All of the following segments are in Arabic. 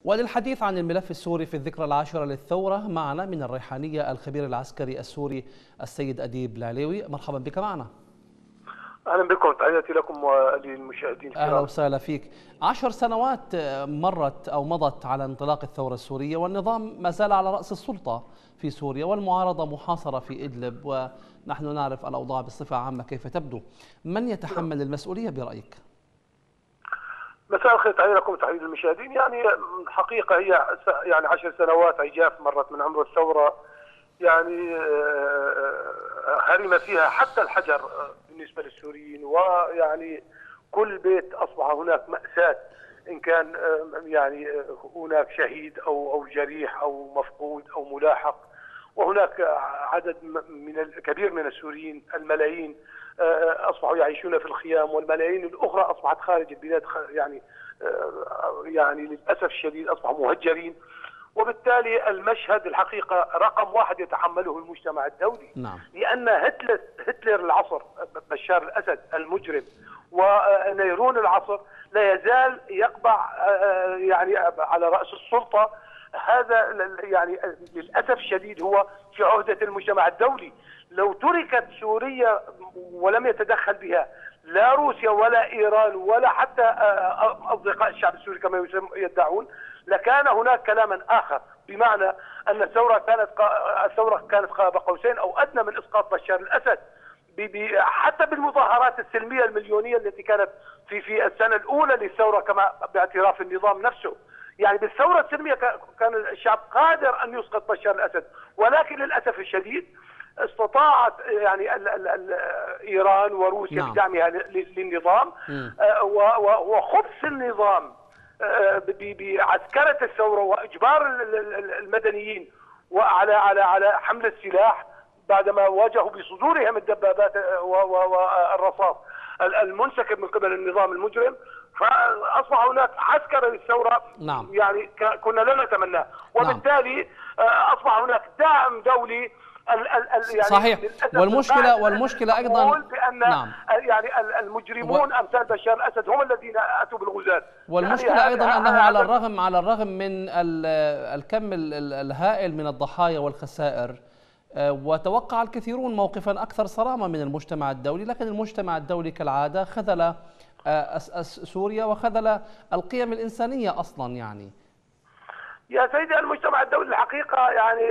وللحديث عن الملف السوري في الذكرى العاشرة للثورة معنا من الريحانية الخبير العسكري السوري السيد أديب العليوي. مرحبا بك معنا. أهلا بكم، تحياتي لكم وللمشاهدين الكرام. أهلا وسهلا فيك. 10 سنوات مرت أو مضت على انطلاق الثورة السورية، والنظام ما زال على رأس السلطة في سوريا، والمعارضة محاصرة في إدلب، ونحن نعرف الأوضاع بصفة عامة كيف تبدو. من يتحمل المسؤولية برأيك؟ مساء الخير، تحياتي لكم وتحياتي للمشاهدين. يعني الحقيقة هي 10 سنوات عجاف مرت من عمر الثورة، يعني هرم فيها حتى الحجر بالنسبة للسوريين، ويعني كل بيت أصبح هناك مأساة، إن كان يعني هناك شهيد أو جريح أو مفقود أو ملاحق، وهناك عدد كبير من السوريين، الملايين أصبحوا يعيشون في الخيام، والملايين الأخرى أصبحت خارج البلاد، يعني للأسف الشديد أصبحوا مهجرين. وبالتالي المشهد الحقيقة رقم واحد يتحمله المجتمع الدولي. نعم. لأن هتلر العصر بشار الأسد المجرم ونيرون العصر لا يزال يقبع يعني على رأس السلطة. هذا يعني للأسف الشديد هو في عهدة المجتمع الدولي. لو تركت سوريا ولم يتدخل بها لا روسيا ولا إيران ولا حتى أصدقاء الشعب السوري كما يدعون، لكان هناك كلاما آخر، بمعنى أن الثورة كانت قاب قوسين أو أدنى من إسقاط بشار الأسد، حتى بالمظاهرات السلمية المليونية التي كانت في السنة الأولى للثورة، كما باعتراف النظام نفسه. يعني بالثورة السلمية كان الشعب قادر أن يسقط بشار الأسد، ولكن للأسف الشديد استطاعت يعني إيران وروسيا بدعمها للنظام وخبث النظام بعسكرة الثورة وإجبار المدنيين على حمل السلاح بعدما واجهوا بصدورهم الدبابات والرصاص المنسكب من قبل النظام المجرم. فأصبح هناك عسكرة للثورة. نعم. يعني كنا لا نتمناه، وبالتالي أصبح هناك دعم دولي. يعني صحيح. والمشكلة أيضا بأن نعم. يعني المجرمون أمثال بشار الأسد هم الذين أتوا بالغزاة. والمشكلة يعني أيضا أنه على الرغم من الكم الهائل من الضحايا والخسائر، وتوقع الكثيرون موقفا أكثر صرامة من المجتمع الدولي، لكن المجتمع الدولي كالعادة خذل سوريا وخذل القيم الإنسانية أصلا. يعني يا سيدي، المجتمع الدولي الحقيقة يعني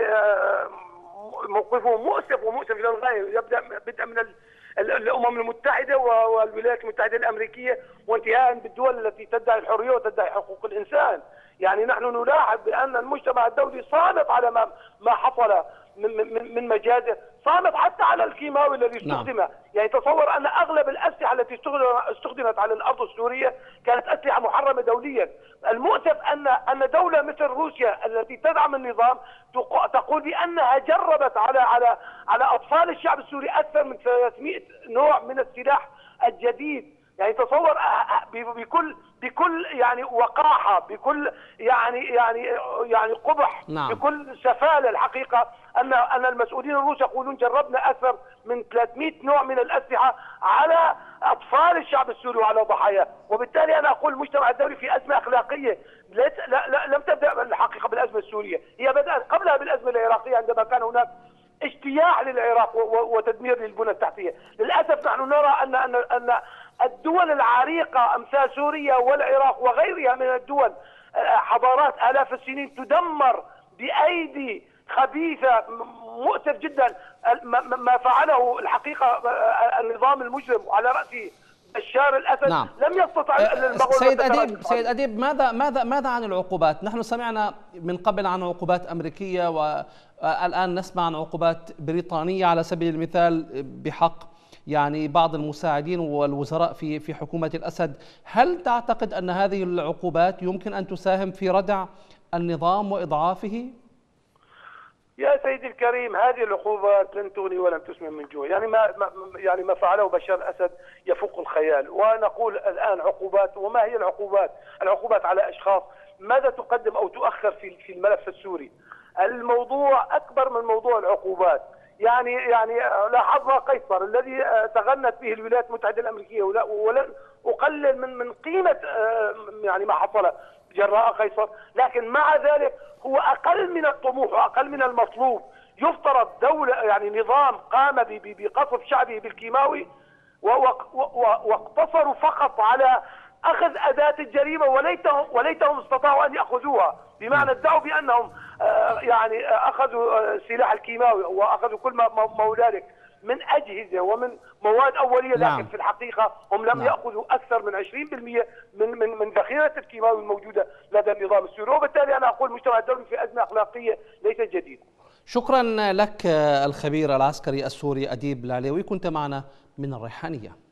موقفه مؤسف الى الغايه. بدءا من الامم المتحده والولايات المتحده الامريكيه، وانتهاء بالدول التي تدعي الحريه وتدعي حقوق الانسان. يعني نحن نلاحظ بان المجتمع الدولي صامت على ما حصل من مجازر، صامت حتى على الكيماوي الذي استخدم. نعم. يعني تصور ان اغلب الاسلحه التي استخدمت على الارض السوريه كانت اسلحه محرمه دوليا. المؤسف ان دوله مثل روسيا التي تدعم النظام تقول بانها جربت على اطفال الشعب السوري اكثر من 300 نوع من السلاح الجديد. يعني تصور بكل يعني وقاحه، بكل يعني قبح. نعم. بكل سفاله الحقيقه ان المسؤولين الروس يقولون جربنا اكثر من 300 نوع من الاسلحه على اطفال الشعب السوري وعلى ضحاياه. وبالتالي انا اقول المجتمع الدولي في ازمه اخلاقيه. لم تبدا الحقيقه بالازمه السوريه، هي بدات قبلها بالازمه العراقيه، عندما كان هناك اجتياح للعراق وتدمير للبنى التحتيه. للاسف نحن نرى ان الدول العريقه امثال سوريا والعراق وغيرها من الدول، حضارات آلاف السنين تدمر بأيدي خبيثة. مؤسف جدا ما فعله الحقيقة النظام المجرم على رأسه بشار الأسد. نعم. لم يستطع سيد أديب ماذا عن العقوبات؟ نحن سمعنا من قبل عن عقوبات أمريكية، والآن نسمع عن عقوبات بريطانية على سبيل المثال بحق يعني بعض المساعدين والوزراء في حكومة الأسد. هل تعتقد أن هذه العقوبات يمكن أن تساهم في ردع النظام وإضعافه؟ يا سيدي الكريم، هذه العقوبات لن تغني ولن تسمن من جوع. يعني ما فعله بشار الأسد يفوق الخيال. ونقول الآن عقوبات، وما هي العقوبات؟ العقوبات على أشخاص. ماذا تقدم أو تؤخر في الملف السوري؟ الموضوع أكبر من موضوع العقوبات. يعني لاحظنا قيصر الذي تغنت به الولايات المتحدة الأمريكية، ولن أقلل من قيمة يعني ما حصل. جراء قيصر، لكن مع ذلك هو أقل من الطموح وأقل من المطلوب. يفترض دولة يعني نظام قام بقصف شعبه بالكيماوي واقتصروا فقط على أخذ أداة الجريمة، وليتهم استطاعوا أن يأخذوها، بمعنى ادعوا بأنهم يعني أخذوا سلاح الكيماوي وأخذوا كل ما ذلك من أجهزة ومن مواد أولية، لكن في الحقيقة هم لم يأخذوا أكثر من 20% من ذخيرة الكيماوي الموجودة لدى النظام السوري. وبالتالي أنا أقول المجتمع الدولي في أزمة أخلاقية ليست جديدة. شكرا لك الخبير العسكري السوري أديب العليوي، كنت معنا من الريحانية.